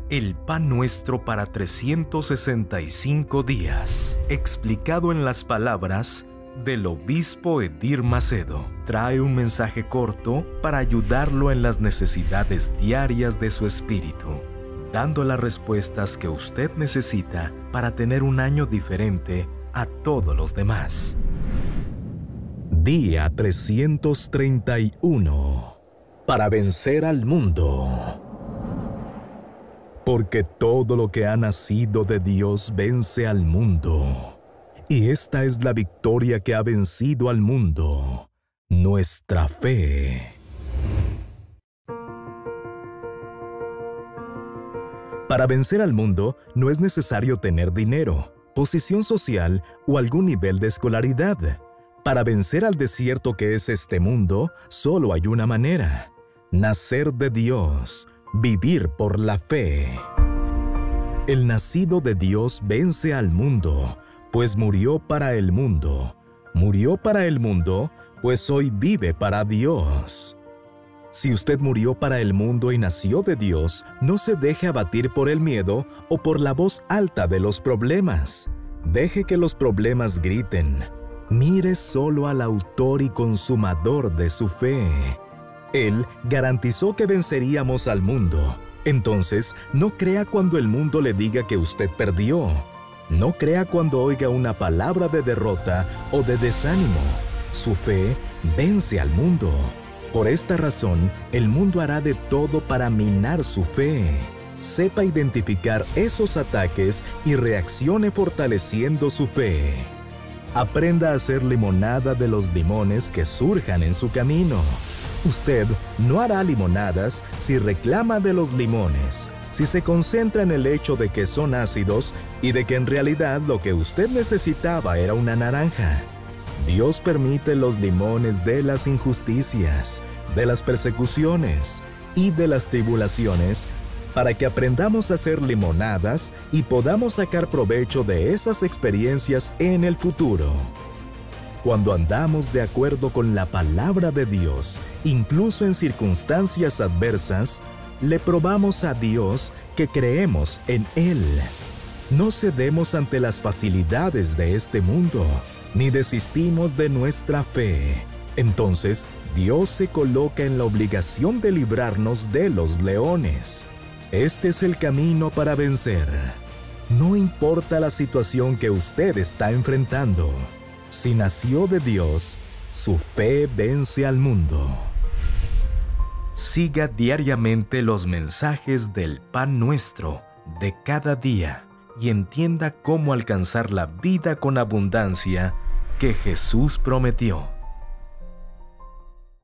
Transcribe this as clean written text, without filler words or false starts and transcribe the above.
El pan nuestro para 365 días, explicado en las palabras del obispo Edir Macedo, trae un mensaje corto para ayudarlo en las necesidades diarias de su espíritu, dando las respuestas que usted necesita para tener un año diferente a todos los demás. Día 331. Para vencer al mundo. Porque todo lo que ha nacido de Dios vence al mundo. Y esta es la victoria que ha vencido al mundo, nuestra fe. Para vencer al mundo no es necesario tener dinero, posición social o algún nivel de escolaridad. Para vencer al desierto que es este mundo, solo hay una manera: nacer de Dios, vivir por la fe. El nacido de Dios vence al mundo, pues murió para el mundo. Murió para el mundo, pues hoy vive para Dios. Si usted murió para el mundo y nació de Dios, no se deje abatir por el miedo o por la voz alta de los problemas. Deje que los problemas griten. Mire solo al autor y consumador de su fe. Él garantizó que venceríamos al mundo. Entonces, no crea cuando el mundo le diga que usted perdió. No crea cuando oiga una palabra de derrota o de desánimo. Su fe vence al mundo. Por esta razón, el mundo hará de todo para minar su fe. Sepa identificar esos ataques y reaccione fortaleciendo su fe. Aprenda a hacer limonada de los limones que surjan en su camino. Usted no hará limonadas si reclama de los limones, si se concentra en el hecho de que son ácidos y de que en realidad lo que usted necesitaba era una naranja. Dios permite los limones de las injusticias, de las persecuciones y de las tribulaciones para que aprendamos a hacer limonadas y podamos sacar provecho de esas experiencias en el futuro. Cuando andamos de acuerdo con la palabra de Dios, incluso en circunstancias adversas, le probamos a Dios que creemos en Él. No cedemos ante las facilidades de este mundo, ni desistimos de nuestra fe. Entonces, Dios se coloca en la obligación de librarnos de los leones. Este es el camino para vencer. No importa la situación que usted está enfrentando. Si nació de Dios, su fe vence al mundo. Siga diariamente los mensajes del pan nuestro de cada día y entienda cómo alcanzar la vida con abundancia que Jesús prometió.